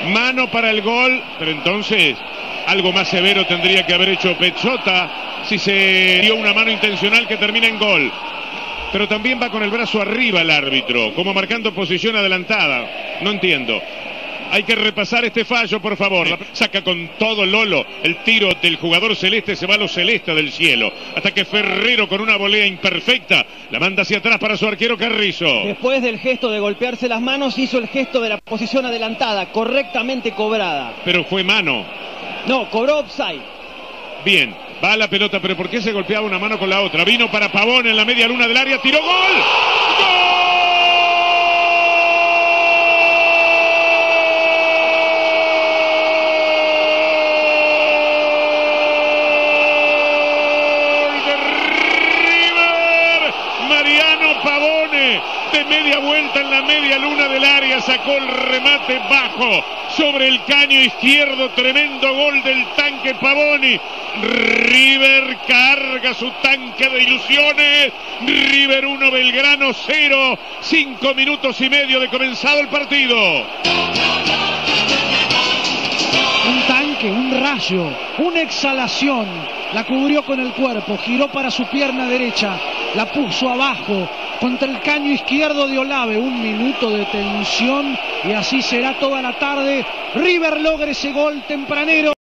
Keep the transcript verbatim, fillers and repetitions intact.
Mano para el gol, pero entonces algo más severo tendría que haber hecho Pezzota si se dio una mano intencional que termina en gol. Pero también va con el brazo arriba el árbitro, como marcando posición adelantada. No entiendo. Hay que repasar este fallo, por favor. Saca con todo Lolo. El tiro del jugador celeste se va a lo celeste del cielo. Hasta que Ferrero, con una volea imperfecta, la manda hacia atrás para su arquero Carrizo. Después del gesto de golpearse las manos, hizo el gesto de la posición adelantada, correctamente cobrada. Pero fue mano. No, cobró offside. Bien, va a la pelota, pero ¿por qué se golpeaba una mano con la otra? Vino para Pavón en la media luna del área, tiró gol. ¡Gol! Mariano Pavone, de media vuelta en la media luna del área, sacó el remate bajo sobre el caño izquierdo. Tremendo gol del tanque Pavoni. River carga su tanque de ilusiones. River uno, Belgrano cero. Cinco minutos y medio de comenzado el partido. Un tanque, un rayo, una exhalación. La cubrió con el cuerpo, giró para su pierna derecha, la puso abajo contra el caño izquierdo de Olave. Un minuto de tensión y así será toda la tarde. River logra ese gol tempranero.